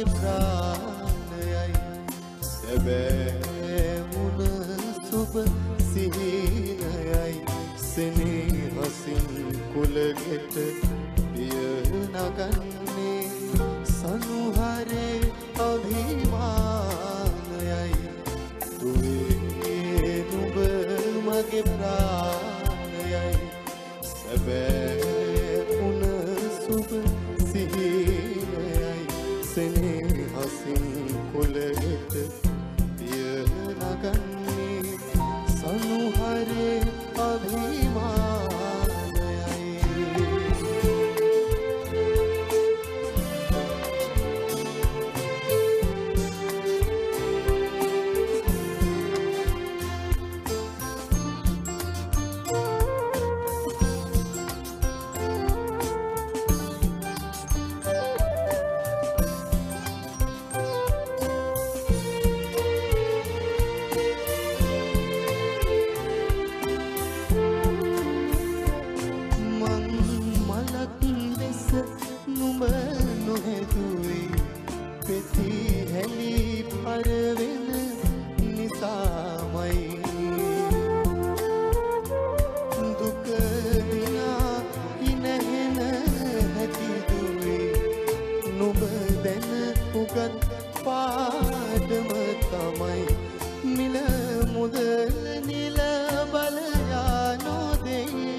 මගේ ප්‍රාණයයි සැබෑ මුණ සුබ සිහිනයයි සෙනෙහසින් කුලගෙට පිය නගන්නේ සනුහරේ අභිමානයයි දුවේ නුඹ මගේ ප්‍රාණයයි සැබෑ මුණ සුබ සිහිනයයි සෙනෙහසින් කුලගෙට පිය නගන්නේ සනුහරේ නුඹ නොහැදුවේ පෙති හැලි පරවෙන නිසාමයි දුක විනා ඉනහෙන හැකිදුවේ නුඹ දැන උගත් පාඩම තමයි මිල මුදල් නිල බලයා නොදෙයි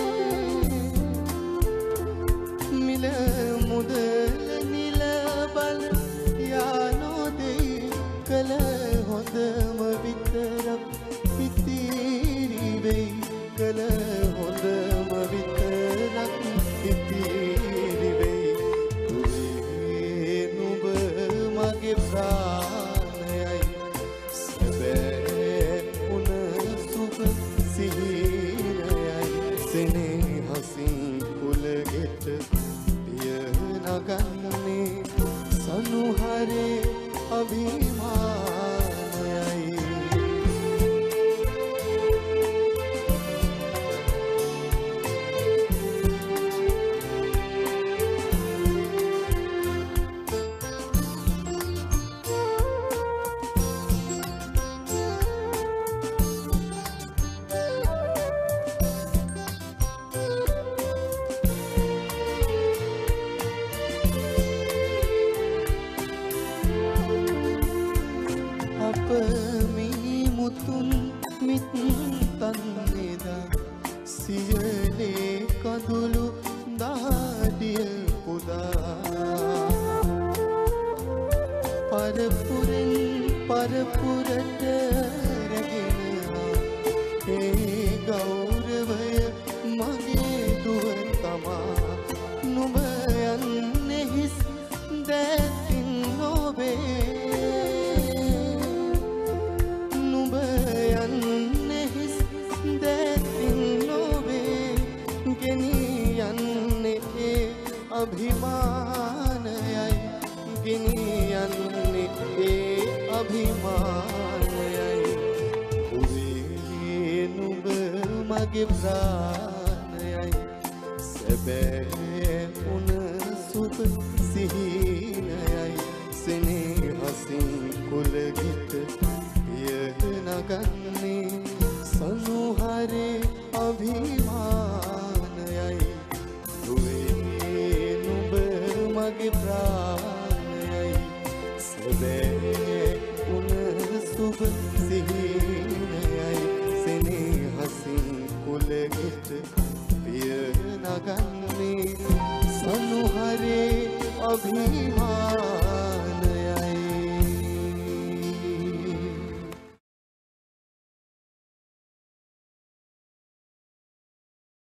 මිල මුදල් නිල බල යානෝදෙයි කල හොඳම විතරක් ඉතිරි වෙයි කල හොඳම විතරක් ඉතිරි වෙයි දුවේ නුඹ මගේ ප්‍රාණයයි සැබෑ මුණ සුබ සිහිනයයි සෙනෙහසින් කුලගෙට නගන්නේ සනුහරේ අභිමානයයි මුතුන් මිත් තන්නේදා සියලේ කඳුළු දාඩිය පුදා පරපුරෙන් පරපුරට රැගෙනවා ඒ ගෞරවය මගේ දුව තමා නුඹ යන්නේ හිස් දැතින් නොවේ අභිමානයයි ගෙනියන්නේ ඒ අභිමානයයි දුවේ නුඹ මගේ ප්‍රාණයයි සැබෑ මුණ සුබ සිහිනයයි සෙනෙහසින් කුලගෙට පිය නගන්නේ සනුහරේ අභිමානයයි මගේ ප්‍රාණයයි සැබෑ මුණ සුබ සිහිනයයි සෙනෙහසින් කුලගෙට පිය නගන්නේ සනුහරේ අභිමානයයි